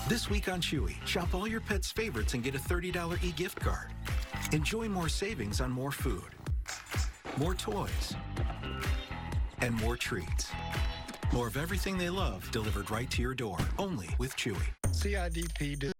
This week on Chewy, shop all your pet's favorites and get a $30 e-gift card. Enjoy more savings on more food, more toys, and more treats. More of everything they love delivered right to your door, only with Chewy. CIDP